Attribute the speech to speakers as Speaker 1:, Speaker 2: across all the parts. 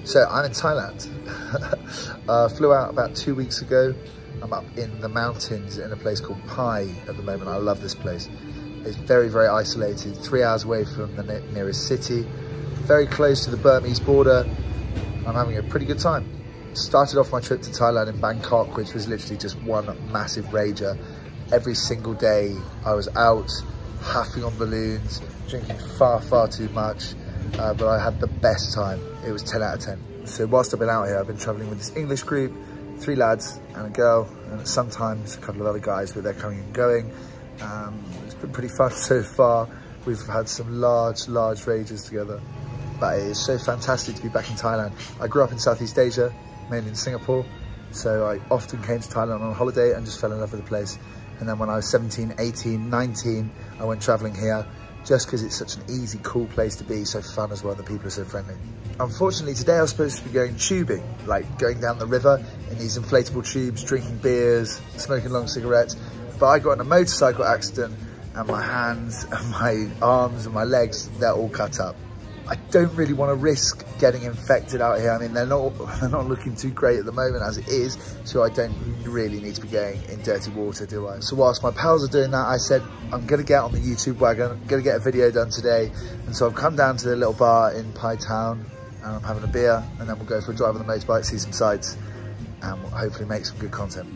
Speaker 1: So I'm in Thailand. Flew out about 2 weeks ago. I'm up in the mountains in a place called Pai at the moment. I love this place. It's very, very isolated, 3 hours away from the nearest city, very close to the Burmese border. I'm having a pretty good time. Started off my trip to Thailand in Bangkok, which was literally just one massive rager. Every single day I was out, huffing on balloons, drinking far, far too much. But I had the best time. It was 10 out of 10. So whilst I've been out here, I've been traveling with this English group, 3 lads and a girl, and sometimes a couple of other guys, but they're coming and going. It's been pretty fun so far. We've had some large rages together, but it is so fantastic to be back in Thailand. I grew up in Southeast Asia, mainly in Singapore, so I often came to Thailand on holiday and just fell in love with the place. And then when I was 17, 18, 19, I went traveling here, just because it's such an easy, cool place to be, so fun as well, the people are so friendly. Unfortunately, today I was supposed to be going tubing, like going down the river in these inflatable tubes, drinking beers, smoking long cigarettes, but I got in a motorcycle accident and my hands and my arms and my legs, they're all cut up. I don't really want to risk getting infected out here. I mean, they're not looking too great at the moment as it is, so I don't really need to be going in dirty water, do I? So whilst my pals are doing that, I said, I'm gonna get on the YouTube wagon, I'm gonna get a video done today. And so I've come down to the little bar in Pai Town and I'm having a beer, and then we'll go for a drive on the motorbike, see some sights, and we'll hopefully make some good content.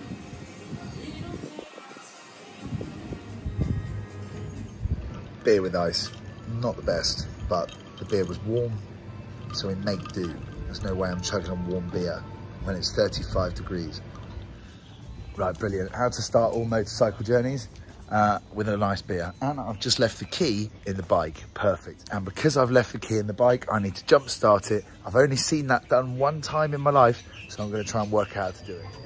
Speaker 1: Beer with ice, not the best, but the beer was warm, so we make do. There's no way I'm chugging on warm beer when it's 35 degrees. Right, brilliant. How to start all motorcycle journeys with a nice beer. And I've just left the key in the bike, perfect. And because I've left the key in the bike, I need to jump start it. I've only seen that done one time in my life, so I'm gonna try and work out how to do it.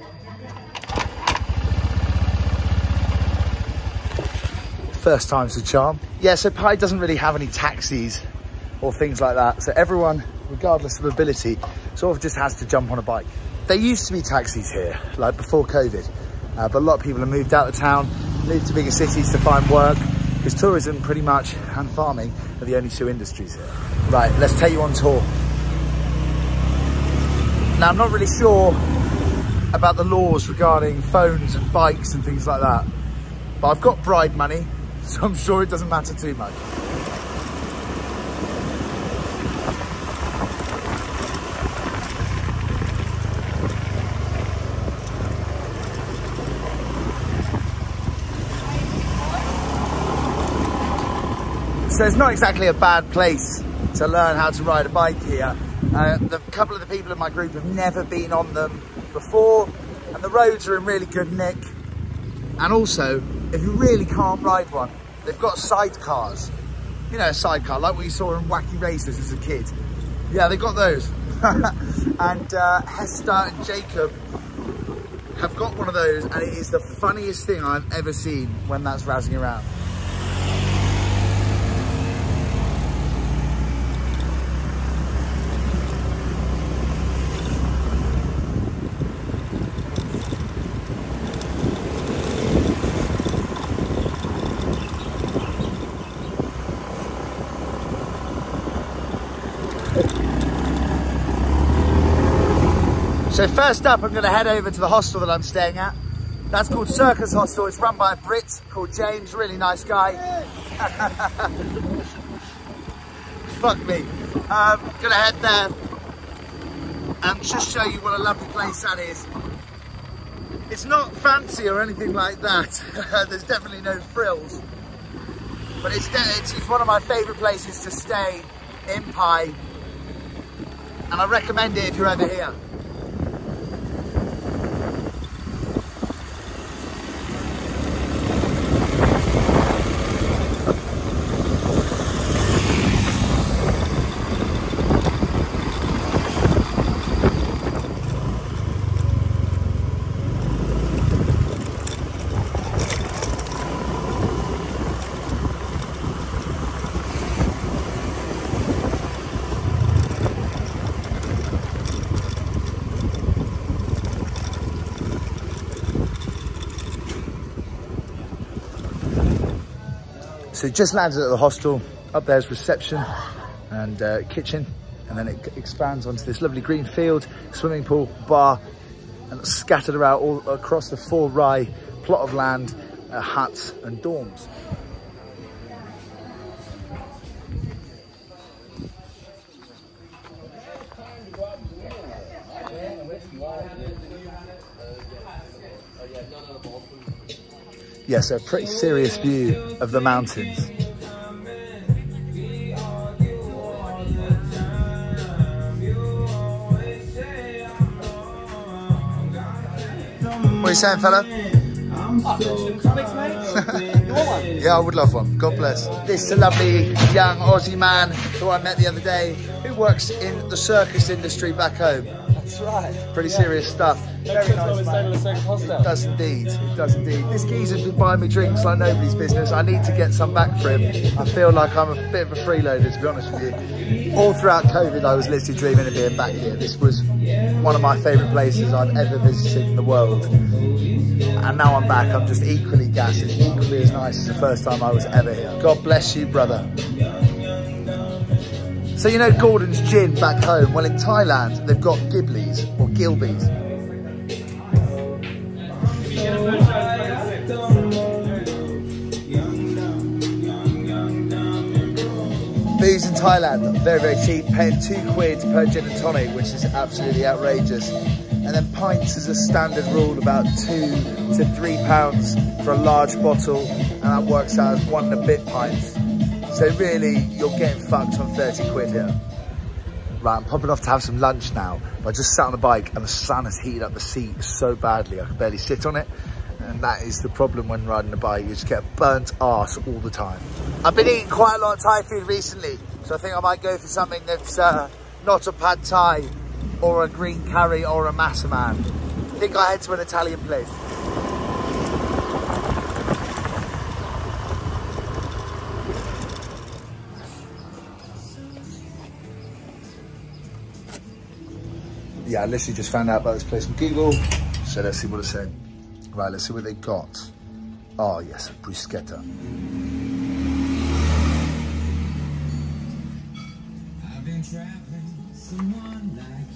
Speaker 1: First time's the charm. Yeah, so Pai doesn't really have any taxis or things like that. So everyone, regardless of ability, sort of just has to jump on a bike. There used to be taxis here, like before COVID, but a lot of people have moved out of town, moved to bigger cities to find work, because tourism pretty much and farming are the only two industries here. Right, let's take you on tour. Now, I'm not really sure about the laws regarding phones and bikes and things like that, but I've got bribe money, so I'm sure it doesn't matter too much. So it's not exactly a bad place to learn how to ride a bike here. The couple of the people in my group have never been on them before, and the roads are in really good nick. And also, if you really can't ride one, they've got sidecars. You know, a sidecar, like what you saw in Wacky Races as a kid. Yeah, they've got those. And Hester and Jacob have got one of those, and it is the funniest thing I've ever seen when that's razzing around. So first up, I'm going to head over to the hostel that I'm staying at. That's called Circus Hostel. It's run by a Brit called James, really nice guy. Fuck me. I'm going to head there and just show you what a lovely place that is. It's not fancy or anything like that. There's definitely no frills. But it's one of my favourite places to stay in Pai. And I recommend it if you're ever here. So just landed at the hostel. Up there's reception and kitchen. and then it expands onto this lovely green field, swimming pool, bar, and scattered around all across the 4 plot of land, huts and dorms. Yeah, so a pretty serious view of the mountains. What are you saying, fella? Yeah, I would love one. God bless. This is a lovely young Aussie man who I met the other day who works in the circus industry back home. That's right. Pretty serious stuff. Very nice man. It does indeed. It does indeed. This geezer's been buying me drinks like nobody's business. I need to get some back for him. I feel like I'm a bit of a freeloader, to be honest with you. All throughout COVID, I was literally dreaming of being back here. This was one of my favourite places I've ever visited in the world. And now I'm back, I'm just equally gassed. It's equally as nice as the first time I was ever here. God bless you, brother. So you know Gordon's Gin back home? Well, in Thailand, they've got Gibleys or Gilbeys. Booze in Thailand, very, very cheap, paying £2 per gin and tonic, which is absolutely outrageous. And then pints is a standard rule, about £2 to £3 for a large bottle, and that works out as 1 and a bit pints. So really, you're getting fucked on 30 quid here. Right, I'm popping off to have some lunch now. I just sat on the bike and the sun has heated up the seat so badly I can barely sit on it. And that is the problem when riding a bike, you just get a burnt arse all the time. I've been eating quite a lot of Thai food recently, so I think I might go for something that's not a pad Thai or a green curry or a massaman. I think I head to an Italian place. Yeah, I literally just found out about this place on Google, so let's see what it's saying. Right, let's see what they got. Oh yes, a bruschetta. I've been traveling, someone like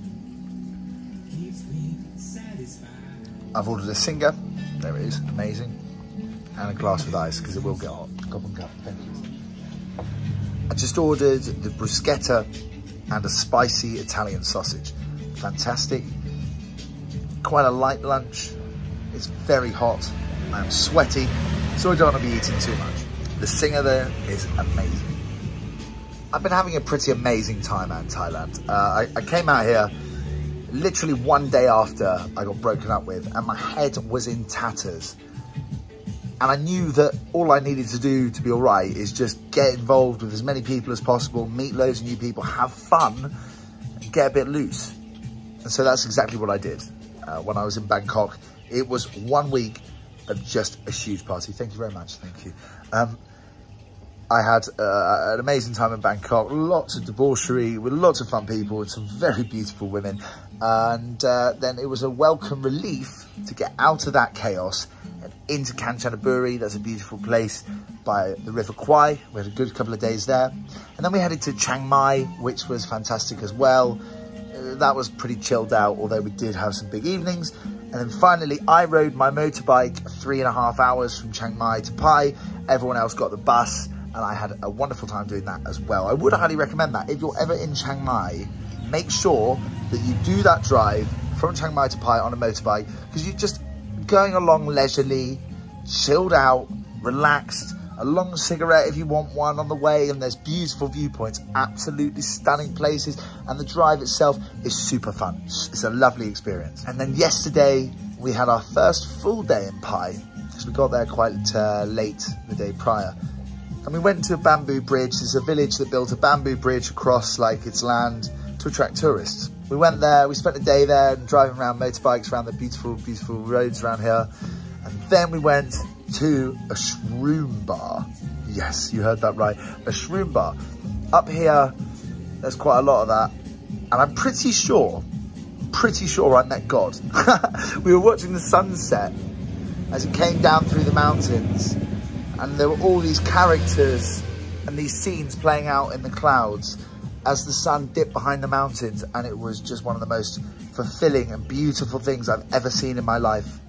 Speaker 1: you keeps me satisfied. I've ordered a Singer, there it is, amazing. And a glass with ice, because it will get hot. Cup and cup, thank you. I just ordered the bruschetta and a spicy Italian sausage. Fantastic. Quite a light lunch. It's very hot, I'm sweaty, so I don't want to be eating too much. The Singer there is amazing. I've been having a pretty amazing time out in Thailand. I came out here literally 1 day after I got broken up with, and my head was in tatters. And I knew that all I needed to do to be all right is just get involved with as many people as possible, meet loads of new people, have fun, and get a bit loose. And so that's exactly what I did when I was in Bangkok. It was 1 week of just a huge party. Thank you very much. Thank you. I had an amazing time in Bangkok. Lots of debauchery with lots of fun people and some very beautiful women. And then it was a welcome relief to get out of that chaos and into Kanchanaburi. That's a beautiful place by the River Kwai. We had a good couple of days there. And then we headed to Chiang Mai, which was fantastic as well. That was pretty chilled out, although we did have some big evenings. And then finally, I rode my motorbike 3.5 hours from Chiang Mai to Pai. Everyone else got the bus, and I had a wonderful time doing that as well. I would highly recommend that. If you're ever in Chiang Mai, make sure that you do that drive from Chiang Mai to Pai on a motorbike, because you're just going along leisurely, chilled out, relaxed, a long cigarette if you want one on the way, and there's beautiful viewpoints, absolutely stunning places, and the drive itself is super fun. It's a lovely experience. And then yesterday we had our first full day in Pai, because we got there quite late the day prior. And we went to a bamboo bridge. There's a village that built a bamboo bridge across like its land to attract tourists. We went there, we spent a day there driving around motorbikes around the beautiful, beautiful roads around here. And then we went to a shroom bar. Yes, you heard that right, a shroom bar. Up here, there's quite a lot of that. And I'm pretty sure I met God. We were watching the sunset as it came down through the mountains. And there were all these characters and these scenes playing out in the clouds. as the sun dipped behind the mountains, and it was just one of the most fulfilling and beautiful things I've ever seen in my life.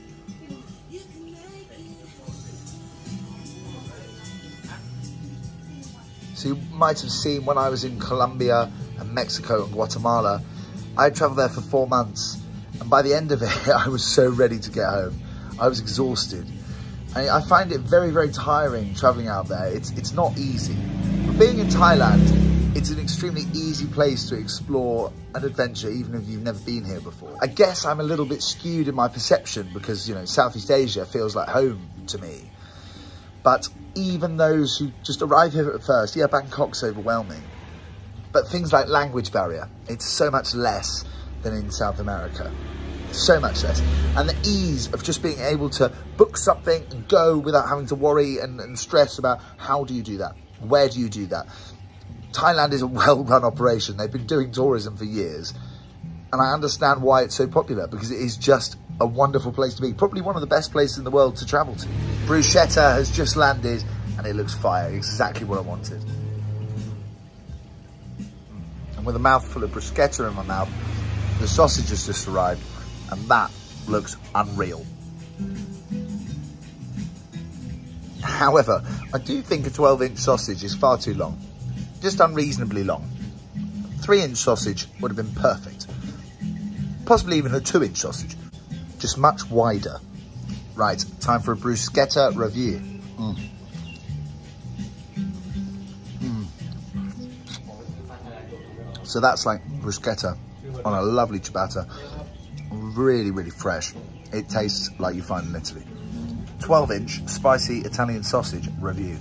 Speaker 1: So you might have seen when I was in Colombia and Mexico and Guatemala, I traveled there for 4 months. And by the end of it, I was so ready to get home. I was exhausted. And I find it very, very tiring traveling out there. It's not easy. But being in Thailand, it's an extremely easy place to explore an adventure, even if you've never been here before. I guess I'm a little bit skewed in my perception because, you know, Southeast Asia feels like home to me. But even those who just arrive here at first, yeah, Bangkok's overwhelming. But things like language barrier, it's so much less than in South America. So much less. And the ease of just being able to book something and go without having to worry and stress about how do you do that? Where do you do that? Thailand is a well-run operation. They've been doing tourism for years. And I understand why it's so popular, because it is just a wonderful place to be. Probably one of the best places in the world to travel to. Bruschetta has just landed and it looks fire. Exactly what I wanted. And with a mouthful of bruschetta in my mouth, the sausage has just arrived and that looks unreal. However, I do think a 12-inch sausage is far too long. Just unreasonably long. 3-inch sausage would have been perfect. Possibly even a 2-inch sausage. Just much wider. Right, time for a bruschetta review. So that's like bruschetta on a lovely ciabatta. Really, really fresh. It tastes like you find in Italy. 12-inch spicy Italian sausage review.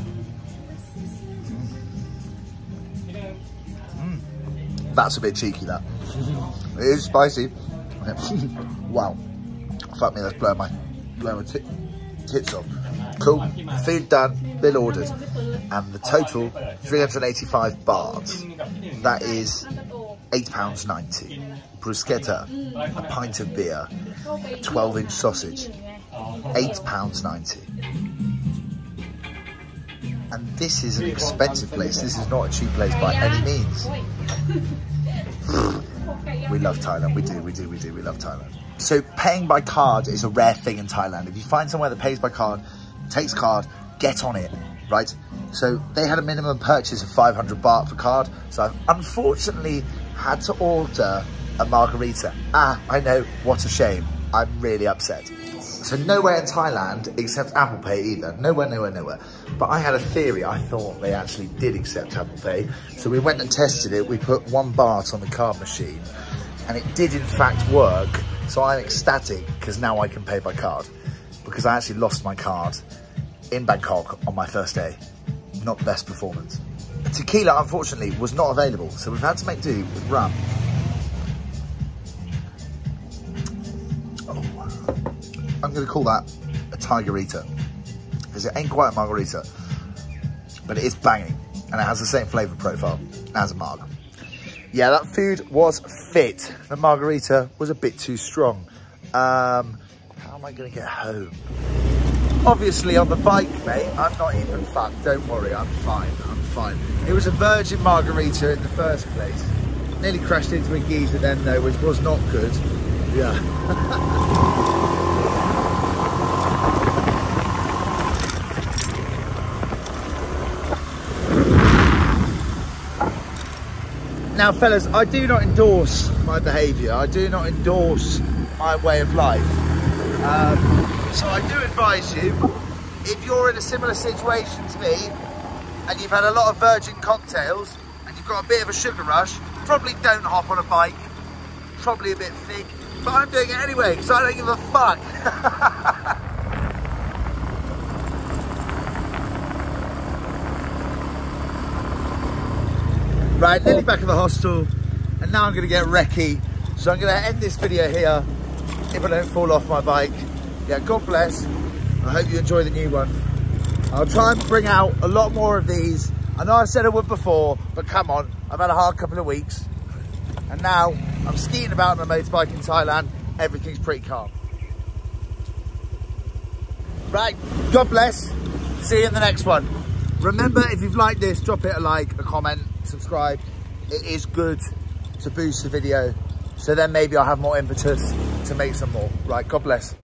Speaker 1: That's a bit cheeky, that. It is spicy. Wow. Fuck me, that's blowing my tits off. Cool. Food done, bill ordered. And the total, 385 baht. That is £8.90. Bruschetta, a pint of beer, a 12-inch sausage, £8.90. And this is an expensive place. This is not a cheap place by any means. We love Thailand. We do. We love Thailand. So paying by card is a rare thing in Thailand. If you find somewhere that pays by card, takes card, get on it, right? So they had a minimum purchase of 500 baht for card. So I've unfortunately had to order a margarita. I know, what a shame. I'm really upset. So nowhere in Thailand except Apple Pay either. Nowhere. But I had a theory. I thought they actually did accept Apple Pay. So we went and tested it. We put 1 baht on the card machine and it did in fact work. So I'm ecstatic because now I can pay by card, because I actually lost my card in Bangkok on my first day. Not the best performance. Tequila, unfortunately, was not available. So we've had to make do with rum. I'm going to call that a tigerita, because it ain't quite a margarita, but it is banging and it has the same flavour profile as a marg. Yeah, that food was fit. The margarita was a bit too strong. How am I going to get home? Obviously on the bike, mate. I'm not even fucked. Don't worry, I'm fine. It was a virgin margarita in the first place. Nearly crashed into a geezer then though, which was not good. Yeah. Now, fellas, I do not endorse my behaviour. I do not endorse my way of life. So I do advise you, if you're in a similar situation to me, and you've had a lot of virgin cocktails, and you've got a bit of a sugar rush, probably don't hop on a bike. Probably a bit thick, but I'm doing it anyway, because I don't give a fuck. Right, nearly back at the hostel, and now I'm going to get recce. So I'm going to end this video here, if I don't fall off my bike. Yeah, God bless. I hope you enjoy the new one. I'll try and bring out a lot more of these. I know I said I would before, but come on, I've had a hard couple of weeks. And now I'm skiing about on a motorbike in Thailand. Everything's pretty calm. Right, God bless. See you in the next one. Remember, if you've liked this, drop it a like, a comment, subscribe. It is good to boost the video. So then maybe I'll have more impetus to make some more. Right, God bless.